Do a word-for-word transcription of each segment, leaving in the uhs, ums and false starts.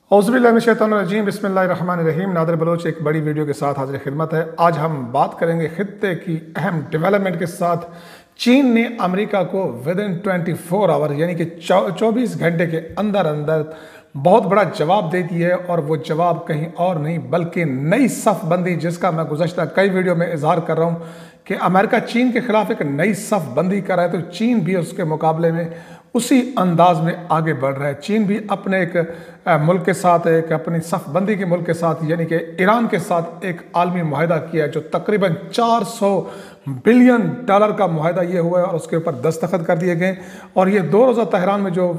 औज़ुबिल्लाहिमिनश्शैतानिर्रजीम बिस्मिल्लाहिर्रहमानिर्रहीम। नादिर बलोच एक बड़ी वीडियो के साथ हाजिर खिदमत है। आज हम बात करेंगे खित्ते की अहम डेवलपमेंट के साथ। चीन ने अमेरिका को within twenty four hour यानी कि चौबीस घंटे के अंदर अंदर बहुत बड़ा जवाब दे दिया है, और वो जवाब कहीं और नहीं बल्कि नई सफ़बंदी, जिसका मैं गुज़श्ता कई वीडियो में इजहार कर रहा हूँ कि अमेरिका चीन के खिलाफ एक नई सफ़बंदी कर रहा है, तो चीन भी उसके मुकाबले में उसी अंदाज में आगे बढ़ रहा है। चीन भी अपने एक मुल्क के साथ, एक अपनी सफ़बंदी के मुल्क के साथ यानी कि ईरान के साथ एक आलमी मुआहदा किया है, जो तकरीबन चार सौ बिलियन डॉलर का मुआहदा ये हुआ है और उसके ऊपर दस्तखत कर दिए गए। और ये दो रोज़ा तेहरान में जो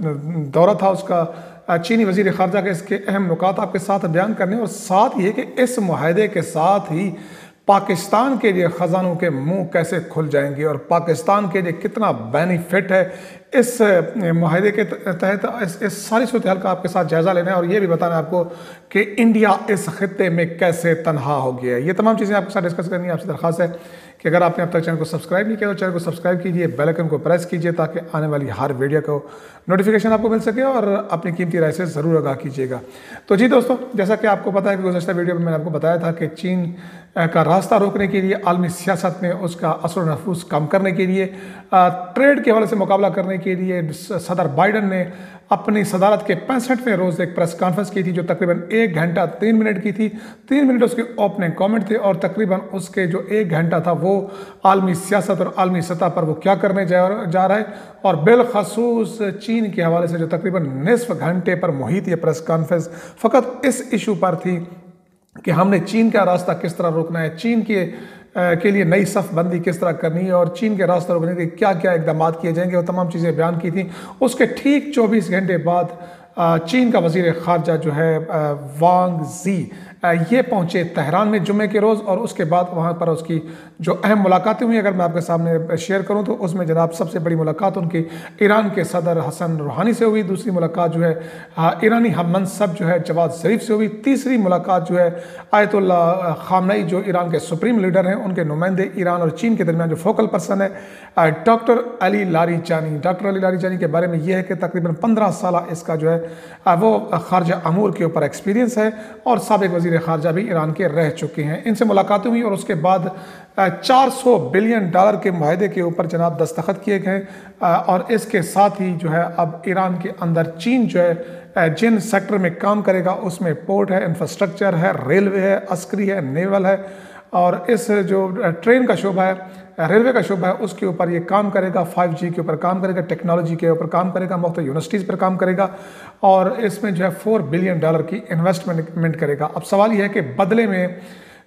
दौरा था उसका चीनी वज़ीर ख़ारजा के इसके अहम नुकात आपके साथ बयान करने, और साथ ये कि इस मुआहदे के साथ ही पाकिस्तान के लिए ख़जानों के मुंह कैसे खुल जाएंगे और पाकिस्तान के लिए कितना बेनिफिट है इस मुआहदे के तहत। इस, इस सारी सूरत हाल का आपके साथ जायज़ा लेना है, और ये भी बताना है आपको कि इंडिया इस खित्ते में कैसे तनहा हो गया है। ये तमाम चीज़ें आपके साथ डिस्कस करनी है। आपसे दरख्वास्त है कि अगर आपने अब तक चैनल को सब्सक्राइब नहीं किया तो चैनल को सब्सक्राइब कीजिए, बेल आइकन को प्रेस कीजिए ताकि आने वाली हर वीडियो को नोटिफिकेशन आपको मिल सके, और अपनी कीमती राय से ज़रूर आगाह कीजिएगा। तो जी दोस्तों, जैसा कि आपको पता है कि गुज़श्ता वीडियो में मैंने आपको बताया था कि चीन का रास्ता रोकने के लिए, आलमी सियासत में उसका असर नफूस कम करने के लिए, ट्रेड के हवाले से मुकाबला करने के लिए सदर बाइडन ने अपनी सदारत के पैंसठवें रोज़ एक प्रेस कॉन्फ्रेंस की थी, जो तकरीबन एक घंटा तीन मिनट की थी। तीन मिनट उसके ओपनिंग कमेंट थे, और तकरीबन उसके जो एक घंटा था वो आलमी सियासत और आलमी सतह पर वो क्या करने जा, जा रहा है, और बिलखसूस चीन के हवाले से जो तकरीबन निसफ घंटे पर मुहित ये प्रेस कॉन्फ्रेंस फ़कत इस इशू पर थी कि हमने चीन का रास्ता किस तरह रोकना है, चीन के के लिए नई सफ़बंदी किस तरह करनी है, और चीन के रास्ते रोकने के क्या क्या इकदाम किए जाएंगे, वो तमाम चीज़ें बयान की थी। उसके ठीक चौबीस घंटे बाद चीन का वज़ीर ख़ारजा जो है वांग जी ये पहुँचे तेहरान में जुम्मे के रोज़, और उसके बाद वहाँ पर उसकी जो अहम मुलाकातें हुई अगर मैं आपके सामने शेयर करूँ तो उसमें जनाब सबसे बड़ी मुलाकात उनकी ईरान के सदर हसन रूहानी से हुई। दूसरी मुलाकात जो है ईरानी हम मनसब जो है जवाद ज़रीफ से हुई। तीसरी मुलाकात जो है आयतुल्लाह ख़ामनेई जो ईरान के सुप्रीम लीडर हैं, उनके नुमाइंदे ईरान और चीन के दरमियान जो फोकल पर्सन है doctor Ali Larijani. Doctor Ali Larijani के बारे में यह है कि तकरीबन पंद्रह साल इसका जो है वो खारजा अमूर के ऊपर एक्सपीरियंस है, और साबिक वज़ीर खारजा भी ईरान के रह चुके हैं। इनसे मुलाकातें हुई, और उसके बाद चार सौ बिलियन डॉलर के मुआहदे के ऊपर जनाब दस्तखत किए गए। और इसके साथ ही जो है अब ईरान के अंदर चीन जो है जिन सेक्टर में काम करेगा उसमें पोर्ट है, इंफ्रास्ट्रक्चर है, रेलवे है, अस्करी है, नेवल है, और इस जो ट्रेन का शोबा है, रेलवे का शोबा है, उसके ऊपर ये काम करेगा। फाइव जी के ऊपर काम करेगा, टेक्नोलॉजी के ऊपर काम करेगा, मुख्तलिफ यूनिवर्सिटीज़ पर काम करेगा, और इसमें जो है फोर बिलियन डॉलर की इन्वेस्टमेंट करेगा। अब सवाल यह है कि बदले में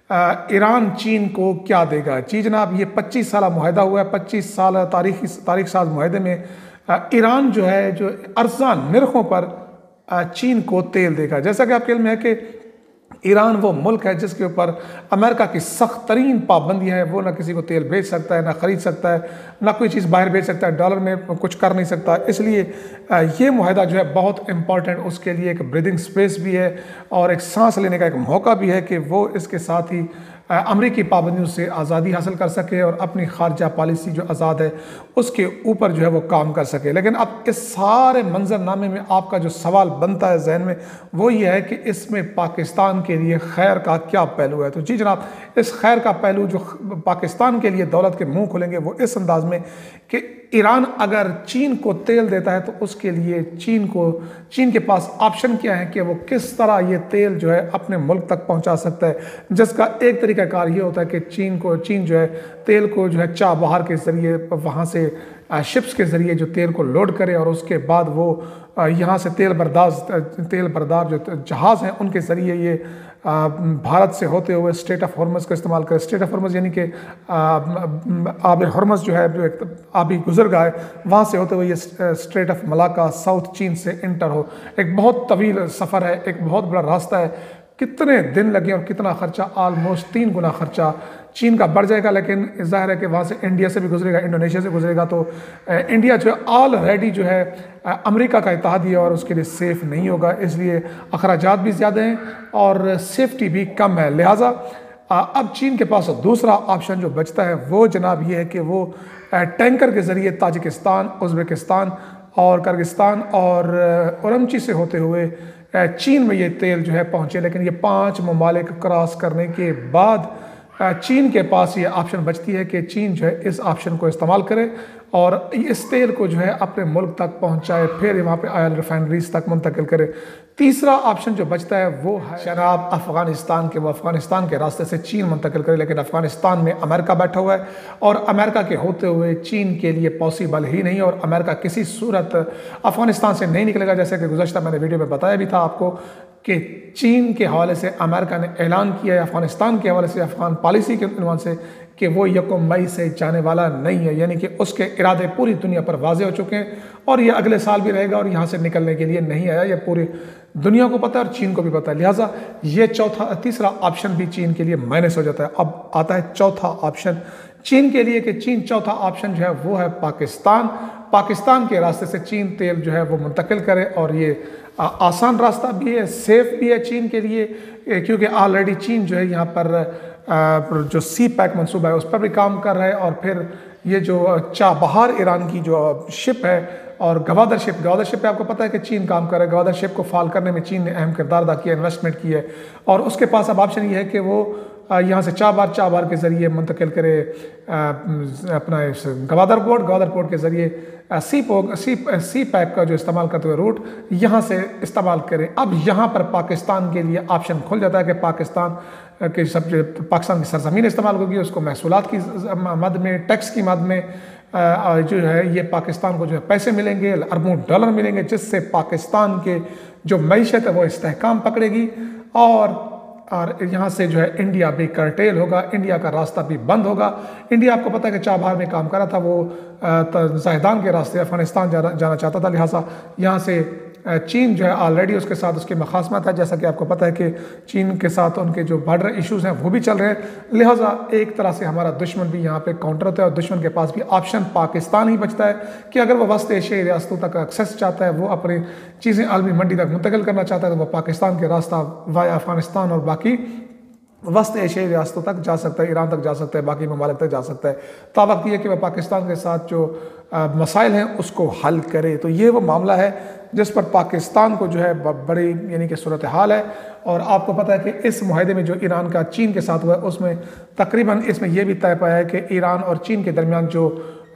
ईरान चीन को क्या देगा। जी जनाब, ये पच्चीस साल मुआहदा हुआ है। पच्चीस साल तारीखी तारीख साज मुआहदे में ईरान जो है जो अर्जा निर्खों पर चीन को तेल देगा। जैसा कि आपके इल्म में है कि ईरान वो मुल्क है जिसके ऊपर अमेरिका की सख्त तरीन पाबंदियाँ हैं। वो ना किसी को तेल बेच सकता है, ना ख़रीद सकता है, ना कोई चीज़ बाहर बेच सकता है, डॉलर में कुछ कर नहीं सकता। इसलिए ये मुआहदा जो है बहुत इंपॉर्टेंट, उसके लिए एक ब्रीदिंग स्पेस भी है और एक सांस लेने का एक मौका भी है कि वो इसके साथ ही अमरीकी पाबंदियों से आज़ादी हासिल कर सके और अपनी खारजा पॉलिसी जो आज़ाद है उसके ऊपर जो है वो काम कर सके। लेकिन अब इस सारे मंजरनामे में आपका जो सवाल बनता है जहन में वो ये है कि इसमें पाकिस्तान के लिए खैर का क्या पहलू है। तो जी जनाब, इस खैर का पहलू जो पाकिस्तान के लिए दौलत के मुंह खुलेंगे वो इस अंदाज में कि ईरान अगर चीन को तेल देता है तो उसके लिए चीन को चीन के पास ऑप्शन क्या है कि वो किस तरह ये तेल जो है अपने मुल्क तक पहुंचा सकता है, जिसका एक तरीकाकार ये होता है कि चीन को चीन जो है तेल को जो है चाबहार के ज़रिए वहाँ से शिप्स के ज़रिए जो तेल को लोड करे, और उसके बाद वो यहाँ से तेल बर्दार तेल बर्दार जो जहाज़ हैं उनके ज़रिए ये भारत से होते हुए स्ट्रेट ऑफ हॉर्मज़ का इस्तेमाल करें। स्ट्रेट ऑफ हॉर्मज़ यानी कि आब हॉर्मज़ जो है जो एक आबी गुजरगाह है, वहाँ से होते हुए ये स्ट्रेट ऑफ मलाका साउथ चीन से इंटर हो। एक बहुत तवील सफ़र है, एक बहुत बड़ा रास्ता है। कितने दिन लगे और कितना ख़र्चा, आलमोस्ट तीन गुना ख़र्चा चीन का बढ़ जाएगा। लेकिन जाहिर है कि वहाँ से इंडिया से भी गुजरेगा, इंडोनेशिया से गुजरेगा, तो इंडिया जो है ऑलरेडी जो है अमेरिका का इत्तेहादी है और उसके लिए सेफ़ नहीं होगा। इसलिए अखराजात भी ज़्यादा हैं और सेफ्टी भी कम है। लिहाजा अब चीन के पास दूसरा ऑप्शन जो बचता है वो जनाब ये है कि वो टैंकर के ज़रिए ताजिकिस्तान, उज़्बेकिस्तान और किर्गिस्तान और उरमची से होते हुए चीन में ये तेल जो है पहुँचे। लेकिन ये पांच ममालिक क्रॉस करने के बाद चीन के पास ये ऑप्शन बचती है कि चीन जो है इस ऑप्शन को इस्तेमाल करे और इस तेल को जो है अपने मुल्क तक पहुंचाए, फिर वहाँ पे ऑयल रिफाइनरीज तक मुंतकिल करे। तीसरा ऑप्शन जो बचता है वो है शराब अफगानिस्तान के, वो अफगानिस्तान के रास्ते से चीन मुंतकिल करे। लेकिन अफगानिस्तान में अमेरिका बैठा हुआ है और अमेरिका के होते हुए चीन के लिए पॉसिबल ही नहीं, और अमेरिका किसी सूरत अफगानिस्तान से नहीं निकलेगा। जैसे कि गुज़श्ता मैंने वीडियो में बताया भी था आपको कि चीन के हवाले से अमेरिका ने ऐलान किया है, अफगानिस्तान के हवाले से, अफगान पॉलिसी के उन्वान से, कि वो यकम मई से जाने वाला नहीं है। यानी कि उसके इरादे पूरी दुनिया पर वाजे हो चुके हैं और ये अगले साल भी रहेगा और यहाँ से निकलने के लिए नहीं आया। ये पूरी दुनिया को पता है और चीन को भी पता है। लिहाजा ये चौथा तीसरा ऑप्शन भी चीन के लिए माइनस हो जाता है। अब आता है चौथा ऑप्शन चीन के लिए, कि चीन चौथा ऑप्शन जो है वो है पाकिस्तान। पाकिस्तान के रास्ते से चीन तेल जो है वो मुंतकिल करे और ये आसान रास्ता भी है, सेफ भी है चीन के लिए, क्योंकि ऑलरेडी चीन जो है यहाँ पर जो सी पैक मंसूबा है उस पर भी काम कर रहा है। और फिर ये जो चाबहार ईरान की जो शिप है और गवादर शिप, गवादर शिप पे आपको पता है कि चीन काम कर रहा है। गवादर शिप को फाल करने में चीन ने अहम किरदार अदा किया, इन्वेस्टमेंट की है, और उसके पास अब ऑप्शन ये है कि वो यहाँ से चाबार चाबार के ज़रिए मुंतकिल करे अपना इस गवादर पोर्ट, गवादर पोर्ट के ज़रिए सी पो सी सी पैक का जो इस्तेमाल करते हुए रूट यहाँ से इस्तेमाल करें। अब यहाँ पर पाकिस्तान के लिए ऑप्शन खुल जाता है कि पाकिस्तान के सब पाकिस्तान की सरजमीन इस्तेमाल होगी, उसको महसूलात की मद में, टैक्स की मद में जो है ये पाकिस्तान को जो है पैसे मिलेंगे, अरबों डॉलर मिलेंगे, जिससे पाकिस्तान के जो मईशत है वो इस्तेहकाम पकड़ेगी और और यहाँ से जो है इंडिया भी करटेल होगा, इंडिया का रास्ता भी बंद होगा। इंडिया आपको पता है कि चाबहार में काम कर रहा था, वो जाहिदान के रास्ते अफगानिस्तान जाना जाना चाहता था। लिहाजा यहाँ से चीन जो है ऑलरेडी उसके साथ उसकी मखासमत है, जैसा कि आपको पता है कि चीन के साथ उनके जो बॉर्डर इश्यूज हैं वो भी चल रहे हैं। लिहाजा एक तरह से हमारा दुश्मन भी यहाँ पे काउंटर होता है और दुश्मन के पास भी ऑप्शन पाकिस्तान ही बचता है कि अगर वो वस्त एशियाई रियासतों तक एक्सेस चाहता है, वो अपनी चीज़ें आलमी मंडी तक मुंतकिल करना चाहता है, तो वह पाकिस्तान के रास्ता वाया अफगानिस्तान और बाकी वस्त एशियाई रियासतों तक जा सकता है, ईरान तक जा सकता है, बाकी ममालिक तक जा सकता है। तो वक्त ये कि वह पाकिस्तान के साथ जो मसाइल हैं उसको हल करे। तो ये वो मामला है जिस पर पाकिस्तान को जो है बड़ी यानी कि सूरत हाल है। और आपको पता है कि इस मुआहदे में जो ईरान का चीन के साथ हुआ है उसमें तकरीबन इसमें यह भी तय पाया है कि ईरान और चीन के दरमियान जो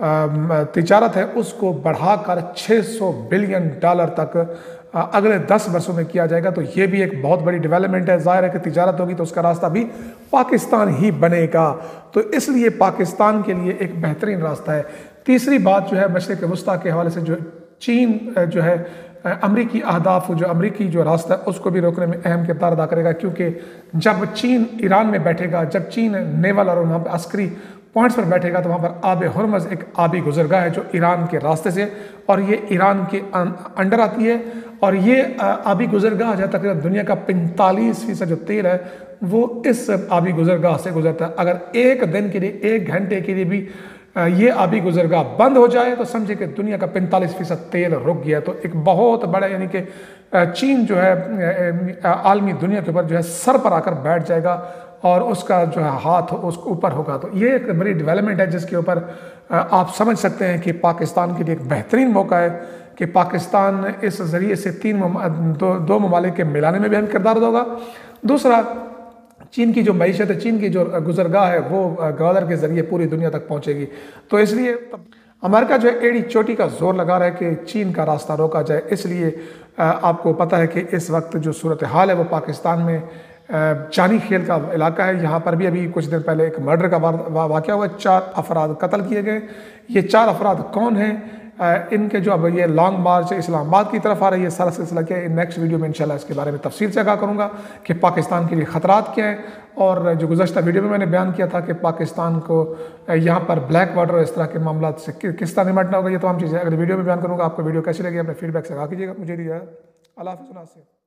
तिजारत है उसको बढ़ाकर छः सौ बिलियन डॉलर तक अगले दस वर्षों में किया जाएगा। तो ये भी एक बहुत बड़ी डेवलपमेंट है। जाहिर है कि तिजारत होगी तो उसका रास्ता भी पाकिस्तान ही बनेगा, तो इसलिए पाकिस्तान के लिए एक बेहतरीन रास्ता है। तीसरी बात जो है मशरिक़ वस्ता के हवाले से, जो चीन जो है अमरीकी अहदाफ, जो अमरीकी जो रास्ता है उसको भी रोकने में अहम किरदार अदा करेगा, क्योंकि जब चीन ईरान में बैठेगा, जब चीन नेवल और वहाँ पर अस्करी पॉइंट्स पर बैठेगा, तो वहाँ पर आब हुरमज़ एक आबी गुजरगाह है जो ईरान के रास्ते से, और ये ईरान के अंडर आती है। और ये आबी गुजरगाह जो है तकरीबन दुनिया का पैंतालीस फीसद जो तेल है वो इस आबी गुजरगाह से गुजरता है। अगर एक दिन के लिए, एक घंटे के लिए भी ये आबी गुजरगाह बंद हो जाए तो समझे कि दुनिया का पैंतालीस फीसद तेल रुक गया। तो एक बहुत बड़ा यानी कि चीन जो है आलमी दुनिया के ऊपर जो है सर पर आकर बैठ जाएगा और उसका जो है हाथ उसके ऊपर होगा। तो ये एक बड़ी डेवलपमेंट है जिसके ऊपर आप समझ सकते हैं कि पाकिस्तान के लिए एक बेहतरीन मौका है कि पाकिस्तान इस ज़रिए से तीन दो, दो ममालिक के मिलाने में भी अहम किरदार होगा। दूसरा, चीन की जो मईशत है, चीन की जो गुजरगाह है वो गवादर के ज़रिए पूरी दुनिया तक पहुँचेगी। तो इसलिए अमेरिका जो है एड़ी चोटी का जोर लगा रहा है कि चीन का रास्ता रोका जाए। इसलिए आपको पता है कि इस वक्त जो सूरत हाल है वो पाकिस्तान में चानी खेल का इलाका है। यहाँ पर भी अभी कुछ दिन पहले एक मर्डर का वाक़या हुआ, चार अफराद कत्ल किए गए। ये चार अफराद कौन हैं, इनके जो अब ये लॉन्ग मार्च इस्लामाबाद की तरफ आ रही है, सारा सिलसिला क्या है, नेक्स्ट वीडियो में इंशाल्लाह इसके बारे में तफसील से आगाह करूँगा कि पाकिस्तान के लिए ख़तरात क्या हैं। और जो गुज़श्ता वीडियो में मैंने बयान किया था कि पाकिस्तान को यहाँ पर ब्लैक वाटर और इस तरह के मामला से किस तरह निपटना होगा, ये तमाम चीज़ें अगली वीडियो में बयान करूँगा। आपको वीडियो कैसी लगी अपने फीडबैक से आगाह कीजिएगा। मुझे दीजिए अल्लाह हाफ़िज़।